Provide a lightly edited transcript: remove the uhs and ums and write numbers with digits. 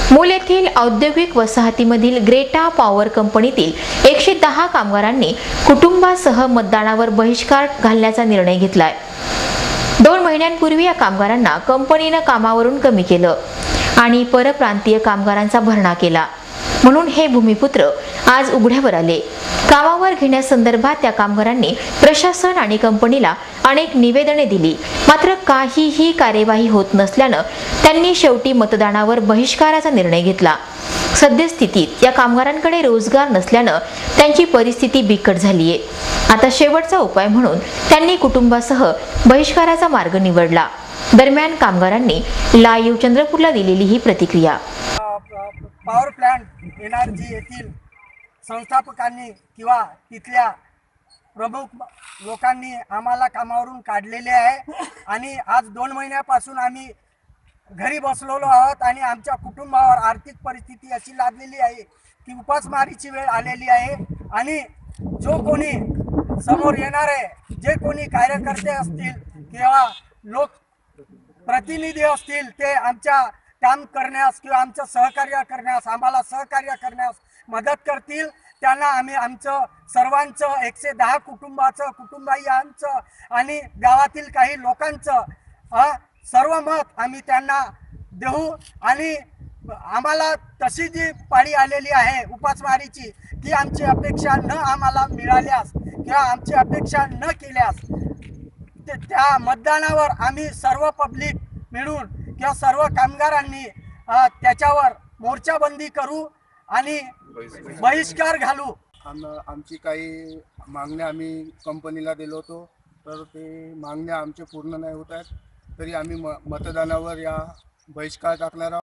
मूल येथील औद्योगिक वसाहतीमधील ग्रेटा पॉवर कंपनीतील 110 कामगारांनी कुटुंबासह मतदानावर बहिष्कार घालण्याचा निर्णय घेतलाय। 2 महिन्यांपूर्वी या कामगारांना कंपनीने कामावरून कमी केलं आणि परप्रांतीय कामगारांचा भरणा केला, म्हणून हे भूमिपुत्र आज उघड्यावर आले। कामावर घेण्यासंदर्भात त्या कामगारांनी प्रशासन आणि कंपनीला अनेक निवेदने दिली, मात्र काहीही कार्यवाही होत नसल्याने त्यांनी शेवटी मतदानावर बहिष्काराचा निर्णय घेतला। सद्यस्थितीत या कामगारांकडे रोजगार नसल्याने त्यांची परिस्थिती बिकट झाली आहे। आता शेवटचा उपाय म्हणून त्यांनी कुटुंबासह बहिष्काराचा मार्ग निवडला। दरम्यान कामगारांनी लाईव्ह चंद्रपूरला दिलेली ही प्रतिक्रिया। पॉवर प्लांट एनर्जी येथील संस्थापकांनी किंवा तिथल्या प्रमुख लोकांनी आम्हाला कामावरून काढलेले आहे आणि आज 2 महिन्यापासून आम्ही घरी बसलेलो आहोत आणि आमच्या कुटुंबावर आर्थिक परिस्थिती अशी लादलेली आहे की उपासमारीची वेळ आलेली आहे। आणि जो कोणी समोर येणारे जे कोणी कार्यकर्ते असतील किंवा लोक प्रतिनिधी असतील ते आमच्या काम करण्यास किंवा आमचं सहकार्य करण्यास आम्हाला सहकार्य करण्यास मदत करतील, त्यांना आम्ही आमचं सर्वांचं 110 कुटुंबाचं आणि गावातील काही लोकांचं सर्व मत आम्ही त्यांना देऊ। आणि आम्हाला तशी जी पाळी आलेली आहे उपासमारीची ती आमची अपेक्षा न आम्हाला मिळाल्यास किंवा आमची अपेक्षा न केल्यास त्या मतदानावर आम्ही सर्व पब्लिक मिळून किंवा सर्व कामगारांनी त्याच्यावर मोर्चाबंदी करू आणि बहिष्कार घालू। आमची काही मागण्या आम्ही कंपनीला दिलो होतो, तर ते मागण्या आमचे पूर्ण नाही होत आहेत, तरी आम्ही मतदानावर या बहिष्कार टाकणार आहोत।